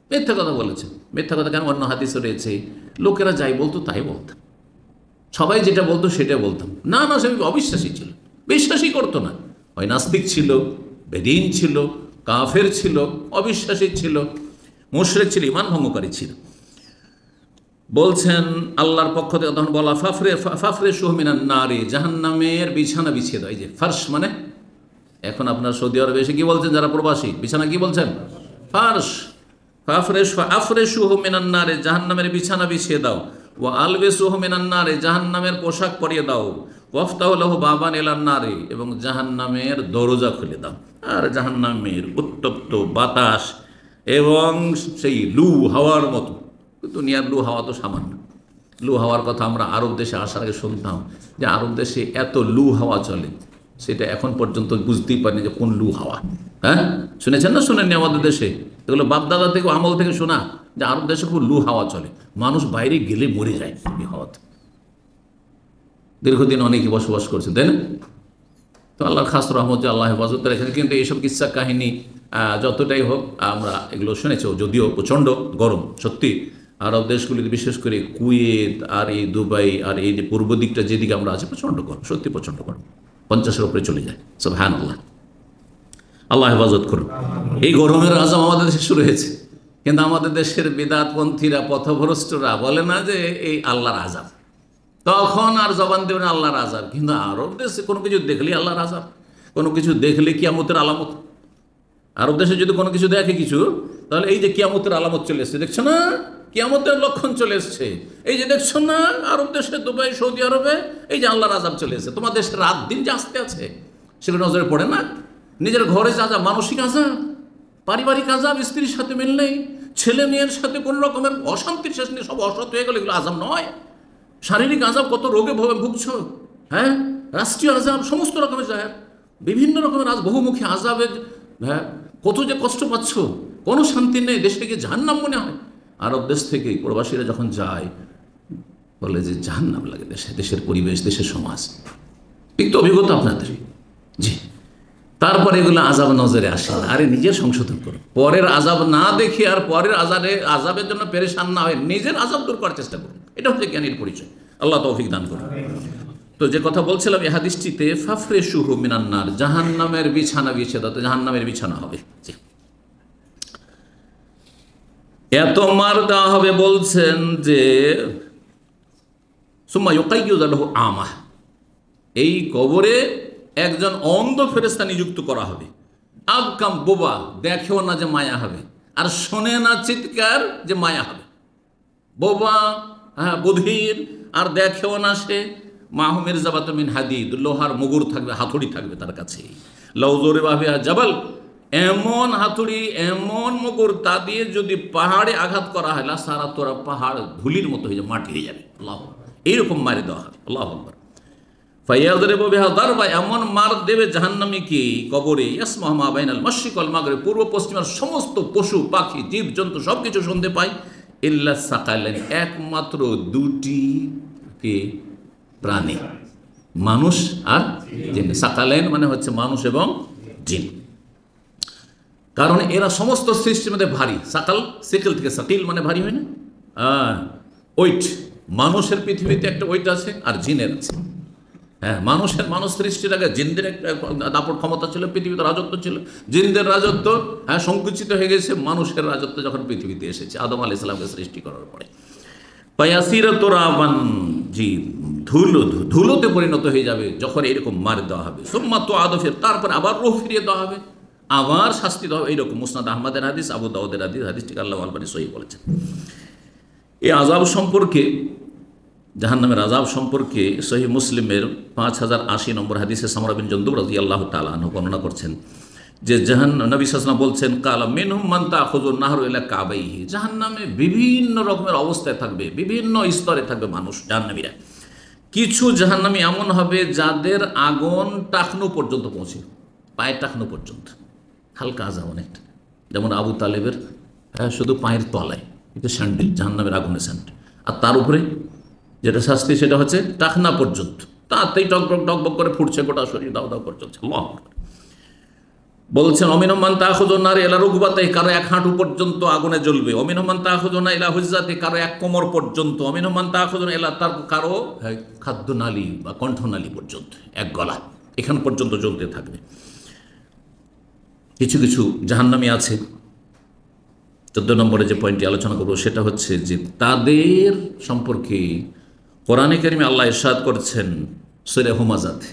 মিথ্যা কথা বলেছেন। মিথ্যা কথা কেন? অন্য হাদিসে রয়েছে লোকেরা যাই বলতো তাই বলতাম, সবাই যেটা বলতো সেটা বলতাম। না না, সে অবিশ্বাসী ছিল, বিশ্বাসই করতো না। হয় নাস্তিক ছিল, বেদিন ছিল, কাফের ছিল, অবিশ্বাসী ছিল, মুশরিক ছিল, ঈমান ভঙ্গকারী ছিল। বলছেন আল্লাহর পক্ষ থেকে তখন বলা ফাফরে সুহমিনান নারী, জাহান্নামের বিছানা বিছিয়ে দাও। এই যে ফার্শ মানে, এখন আপনার সৌদি আরবে এসে কি বলছেন যারা প্রবাসী, বিছানা কি বলছেন? ফার্শ। আফরে সুহমিনান নারী, জাহান্নামের বিছানা বিছিয়ে দাও। ও আলবে সুহমিনান নারী, জাহান্নামের পোশাক পরিয়ে দাও। ওয়াফতাহুল্লাহ বাবান এলান নারী, এবং জাহান্নামের দরজা খুলে দাও। আর জাহান্নামের উত্তপ্ত বাতাস এবং সেই লু হাওয়ার মতো, দুনিয়ার লু হাওয়া তো সামান্য। লু হাওয়ার কথা আমরা আরব দেশে আসার আগে শুনতাম যে আরব দেশে এত লু হাওয়া চলে, সেটা এখন পর্যন্ত বুঝতেই পারিনি যে কোন লু হাওয়া। হ্যাঁ, শুনেছেন না শুনেননি? আমাদের দেশে এগুলো বাপদাদা থেকে আমল থেকে শোনা যে আরব দেশে খুব লু হাওয়া চলে, মানুষ বাইরে গেলে মরে যায় এই হাওয়াতে। দীর্ঘদিন অনেকেই বসবাস করছে, তাই না? তো আল্লাহর খাস রহমত যে আল্লাহ হেফাজত রেখেছে। কিন্তু এইসব কিচ্ছা কাহিনী যতটাই হোক আমরা এগুলো শুনেছি, যদিও প্রচণ্ড গরম সত্যি আরব দেশগুলিতে, বিশেষ করে কুয়েত আর এই দুবাই আর এই যে পূর্ব দিকটা যেদিকে আমরা আছি, প্রচণ্ড গরম, সত্যি প্রচণ্ড গরম, 50-এর উপরে চলে যায়। সুবহানাল্লাহ, আল্লাহ হেফাজত করুন। এই গরমের আযাব আমাদের দেশে শুরু হয়েছে, কিন্তু আমাদের দেশের বিদআতপন্থীরা, পথভ্রষ্টরা বলে না যে এই আল্লাহর আযাব, তখন আর জবান দেবে না আল্লাহর আযাব। কিন্তু আরব দেশে কোনো কিছু দেখলে আল্লাহর আযাব, কোনো কিছু দেখলে কিয়ামতের আলামত। আরব দেশে যদি কোনো কিছু দেখে কিছু, তাহলে এই যে কিয়ামতের আলামত চলে এসছে, দেখছো না, কিয়ামতের লক্ষণ চলে এসছে, এই যে দেখছো না আরব দেশে, দুবাই, সৌদি আরবে এই যে আল্লাহর আযাব চলে এসছে। তোমার দেশে রাত দিন যে আসতে আছে সেগুলো নজরে পড়ে না? নিজের ঘরে যা যা মানসিক আযাব, পারিবারিক আযাব, স্ত্রীর সাথে মিল নেই, ছেলে মেয়ের সাথে কোনো রকমের অশান্তির শেষ নেই, সব অসৎ হয়ে গেল, এগুলো আযাব নয়? শারীরিক আযাব, কত রোগে ভুগছ, হ্যাঁ, রাষ্ট্রীয় আযাব, সমস্ত রকমের যায়, বিভিন্ন রকমের বহুমুখী আযাবের, হ্যাঁ, কত যে কষ্ট পাচ্ছ, কোনো শান্তি নেই, দেশে গিয়ে জাহান্নাম মনে হয়। আরব দেশ থেকে প্রবাসীরা যখন যায় বলে যে জাহান্নাম লাগে দেশে, দেশের পরিবেশ, দেশের সমাজ। ঠিক তো অভিজ্ঞতা আপনাদের? জি। তারপরে এগুলো আযাব নজরে আসে না। আরে নিজের সংশোধন করুন, পরের আযাব না দেখে আর পরের আযাবের জন্য পেরেশান না হয়ে নিজের আযাব দূর করার চেষ্টা করুন। এটা হচ্ছে জ্ঞানীর পরিচয়। আল্লাহ তৌফিক দান করুন। তো যে কথা বলছিলাম, এই হাদিসটিতে ফাফরেশুহু মিনান নার, জাহান্নামের বিছানা বিছিয়ে দাও, জাহান্নামের বিছানা হবে। এত মার দেওয়া হবে, বলছেন যে সুম্মা ইউকাইয়্যুযু লাহু আমাহ, এই কবরে একজন অন্ধ ফেরেশতা নিযুক্ত করা হবে। আবকাম, বোবা, দেখেও না যে মায়া হবে, আর শোনে না চিৎকার যে মায়া হবে। বোবা, হ্যাঁ, বধির, আর দেখেও না সে। মাহু মিরজাবাতু মিন হাদিদ, লোহার মুগুর থাকবে, হাতুড়ি থাকবে তার কাছে। লাউ যুরিবা বিহা জাবাল, এমন হাতুড়ি, এমন মুগুর, তা দিয়ে যদি পাহাড়ে আঘাত করা হয়, সারা তোরা পাহাড় ধুলির মতো হয়ে যাবে, মাটি হয়ে যাবে। আল্লাহ, এইরকম মারি দেওয়া হবে। আল্লাহু আকবার। ফায়াদরিবু বিহা দারবা, এমন মার দেবে জাহান্নামীকে কবরে, ইয়াসমা মা বাইনাল মাশরিক ওয়াল মাগরিব, পূর্ব পশ্চিমের সমস্ত পশু পাখি জীব জন্তু সবকিছু শুনতে পায়। ইল্লা সাকালাইন, একমাত্র দুটি কে প্রাণী, মানুষ আর জিন। সাকালাইন মানে হচ্ছে মানুষ এবং জিন, কারণ এরা সমস্ত সৃষ্টির মধ্যে ভারী। সাকাল, সিকেল থেকে সাকিল মানে ভারী হয় না, ওয়েট। মানুষের পৃথিবীতে একটা ওয়েট আছে আর জিনের আছে। হ্যাঁ, মানুষ সৃষ্টির আগে জিনদের একটা দাপট ক্ষমতা ছিল, পৃথিবীতে রাজত্ব ছিল। জিনদের রাজত্ব সংকুচিত হয়ে গেছে, মানুষের রাজত্ব যখন পৃথিবীতে এসেছে আদম আলাইহিস সালামকে সৃষ্টি করার পরে। পায়াসিরা তোরাবান, জি, ধুলোতে পরিণত হয়ে যাবে যখন এরকম মার দেওয়া হবে। সুম্মা তো আদফের, তারপরে আবার রূহ ফিরিয়ে দেওয়া হবে, আবার শাস্তি দেওয়া হবে। এইরকম মুসনাদ আহমদের হাদিস, আবু দাউদের হাদিস, হাদিসটিকে আল্লাহ আলবানী সহিহ বলেছেন। এই আযাব সম্পর্কে, জাহান্নামের আযাব সম্পর্কে সহিহ মুসলিমের 5080 নম্বর হাদিসে সামরা বিন জুনদুব রাদিয়াল্লাহু তাআলা আনহু বর্ণনা করছেন যে নবী সাল্লাল্লাহু আলাইহি ওয়াসাল্লাম বলছেন, কালা মিনহুম মান তাখুযুন নাহরু ইলা কাবাইহি, জাহান্নামে বিভিন্ন রকমের অবস্থায় থাকবে, বিভিন্ন স্তরে থাকবে মানুষ, জাহান্নামীরা। কিছু জাহান্নামী এমন হবে যাদের আগুন টাকনু পর্যন্ত পৌঁছে, পায়ের টাকনু পর্যন্ত, হালকা আযাব অনেকটা, যেমন আবু তালেবের শুধু পায়ের তলায় এটা স্যান্ডেল, জাহান্নামের আগুনের স্যান্ডেল, আর তার উপরে যেটা শাস্তি সেটা হচ্ছে টাকনা পর্যন্ত, তাতেই টকবক টকবক করে ফুটছে গোটা শরীর, দাও দাও পর্যন্ত। আল্লাহু আকবার। বলছেন অমিনমান তাখুজুনার এলা রুকবাতে, কারো এক হাঁটু পর্যন্ত আগুনে জ্বলবে। অমিনমান তাখুজুনা এলা হুজ্জাতে, কারো এক কোমর পর্যন্ত। অমিনমান তাখুজুনা এলা, তার কারো খাদ্যনালী বা কণ্ঠনালী পর্যন্ত, এক গলা এখান পর্যন্ত জ্বলতে থাকবে। কিছু কিছু জাহান্নামী আছে। 14 নম্বরে যে পয়েন্টটি আলোচনা করব সেটা হচ্ছে যে তাদের সম্পর্কে কোরআনে কারিমে আল্লাহ ইরশাদ করেছেন সূরা হুমাজাতে,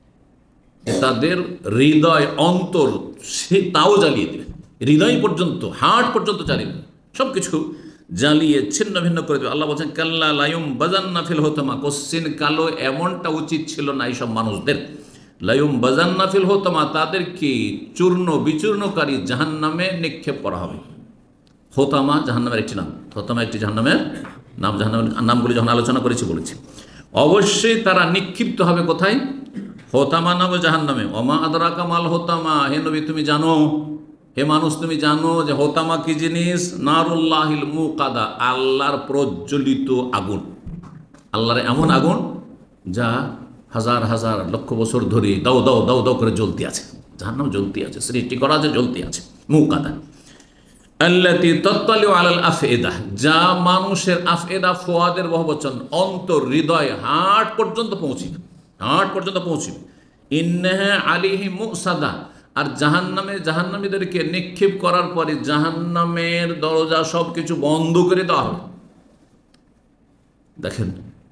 তাদের হৃদয় অন্তর সে তাও জ্বালিয়ে দেবে, হৃদয় পর্যন্ত হার্ট পর্যন্ত জ্বালিয়ে দেবে, সব কিছু জ্বালিয়ে ছিন্ন ভিন্ন করে দেবে। আল্লাহ বলছেন কাল্লা লায়ুম বাজান্না ফিল হোতামা, কোশ্চিন কালো এমনটা উচিত ছিল না এইসব মানুষদের। লায়ুম বাজান্না ফিল হোতামা, তাদেরকে চূর্ণ বিচূর্ণকারী জাহান্নামে নিক্ষেপ করা হবে। হোতামা জাহান্নামের একটি নাম, হোতামা একটি জাহান্নামের নাম। জাহান্নামের নামগুলি যখন আলোচনা করেছি বলেছি, অবশ্যই তারা নিক্ষিপ্ত হবে কোথায়? হোতামা নামে জাহান্নামে। ওমা আদরাকা মাল হোতামা, হে নবী তুমি জানো, হে মানুষ তুমি জানো যে হোতামা কি জিনিস? নারুল্লাহিল মুকাদা, আল্লাহর প্রজ্বলিত আগুন। আল্লাহর এমন আগুন যা হাজার হাজার লক্ষ বছর ধরে দাও দাও দাও দাও করে জ্বলতে আছে। জাহান্নাম জ্বলতে আছে, সৃষ্টি করা যে জ্বলতে আছে। মুকাদা আল্লাতী তাত্তালিউ আলাল আফএদা, যা মানুষের আফএদা ফুয়াদের বহুবচন, অন্তর হৃদয় হার্ট পর্যন্ত পৌঁছিবে, হার্ট পর্যন্ত পৌঁছিবে। ইন্নাহা আলাইহিম মুসাদা, আর জাহান্নামীদেরকে নিক্ষেপ করার পরে জাহান্নামের দরজা সব কিছু বন্ধ করে দেওয়া হবে। দেখেন,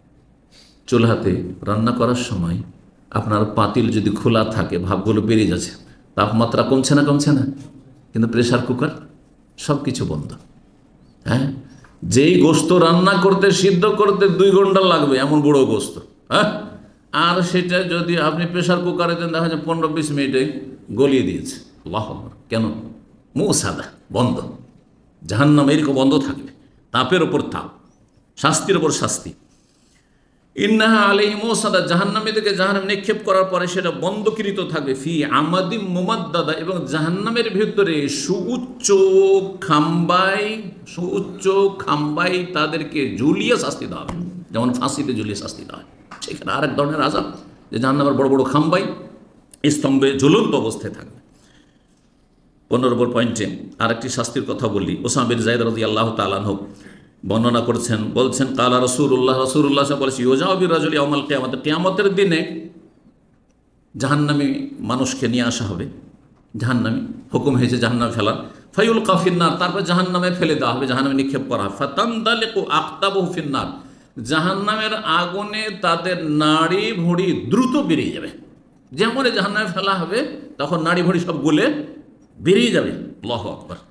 চুলাতে রান্না করার সময় আপনার পাতিল যদি খোলা থাকে ভাপগুলো বেরিয়ে যাচ্ছে, তাপমাত্রা কমছে না? কমছে না। কিন্তু প্রেসার কুকার সব কিছু বন্ধ। হ্যাঁ, যেই গোস্ত রান্না করতে সিদ্ধ করতে 2 ঘন্টা লাগবে এমন বড় গোস্ত, হ্যাঁ, আর সেটা যদি আপনি প্রেসার কুকারে দেন দেখা যায় 15-20 মিনিটে গলিয়ে দিয়েছে। আল্লাহু আকবার। কেন? মুসাদা, বন্ধ। জাহান্নাম এরকম বন্ধ থাকবে, তাপের ওপর তাপ, শাস্তির ওপর শাস্তি। ইন্নাহা আলাইহিম মুসাদা, জাহান্নামীদেরকে জাহান্নামে নিক্ষেপ করার পরে সেটা বন্ধকৃত থাকবে। ফি আমাদিম মুমাদ্দাদা, এবং জাহান্নামের ভিতরে সুউচ্চ খাম্বাই তাদেরকে ঝুলিয়ে শাস্তি দেওয়া হবে, যেমন ফাঁসিতে ঝুলিয়ে শাস্তি দেওয়া হয়। সেখানে আরেক ধরনের আযাব, যে জাহান্নামের বড় বড় খাম্বাই স্তম্ভে ঝুলন্ত অবস্থায় থাকবে। 15 নম্বর পয়েন্টে আরেকটি শাস্তির কথা বলি। ওসামা বিন যায়েদ রাদিয়াল্লাহু তাআলা আনহু বর্ণনা করছেন, বলছেন কালা রাসূলুল্লাহ বলেছি ইউজাউ বিরাজুলি ইয়াউমাল কিয়ামত, কিয়ামতের দিনে জাহান্নামী মানুষকে নিয়ে আসা হবে। জাহান্নামী হুকুম হয়েছে জাহান্নামে ফেলার। ফায়ুলকা ফিন্নার, তারপর জাহান্নামে ফেলে দেওয়া হবে, জাহান্নামে নিক্ষেপ করা হবে। ফাতানদালিকু আকতাবুহু ফিন্নার, জাহান্নামের আগুনে তাদের নাড়ি ভুঁড়ি দ্রুত বেরিয়ে যাবে। যেমন জাহান্নামে ফেলা হবে তখন নাড়ি ভুঁড়ি সব গলে বেরিয়ে যাবে। আল্লাহু আকবার।